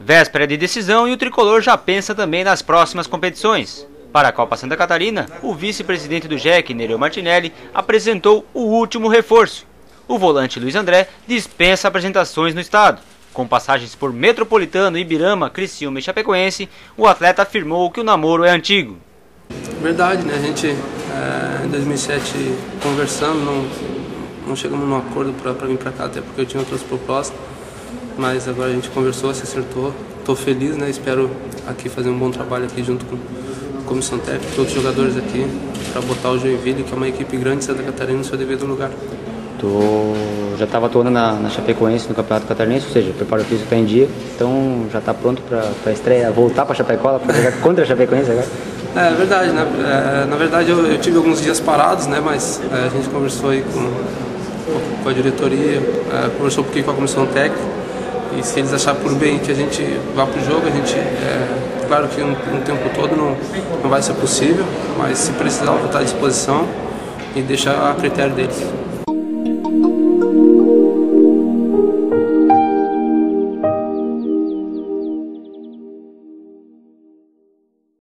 Véspera de decisão e o tricolor já pensa também nas próximas competições. Para a Copa Santa Catarina, o vice-presidente do JEC, Nereu Martinelli, apresentou o último reforço. O volante Luiz André dispensa apresentações no estado. Com passagens por Metropolitano, Ibirama, Criciúma e Chapecoense, o atleta afirmou que o namoro é antigo. Verdade, né? A gente, em 2007, conversando, não chegamos num acordo para vir para cá, até porque eu tinha outras propostas. Mas agora a gente conversou, se acertou. Estou feliz, né? Espero aqui fazer um bom trabalho aqui junto com a comissão técnica, todos os jogadores aqui, para botar o Joinville, que é uma equipe grande de Santa Catarina, no seu devido lugar. Já estava atuando na Chapecoense, no Campeonato Catarinense, ou seja, o preparo físico está em dia, então já está pronto para a estreia, voltar para a Chapecó, para jogar contra a Chapecoense agora? É verdade, né? Na verdade eu tive alguns dias parados, né? Mas a gente conversou aí com a diretoria, conversou um pouquinho com a comissão técnica. E se eles acharem por bem que a gente vá para o jogo, a gente, claro que um tempo todo não vai ser possível, mas se precisar, eu vou estar à disposição e deixar a critério deles.